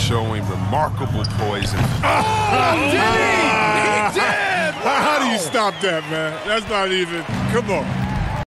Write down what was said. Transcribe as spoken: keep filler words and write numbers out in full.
showing remarkable poise. And oh, did he? He did! How do you stop that, man? That's not even – come on.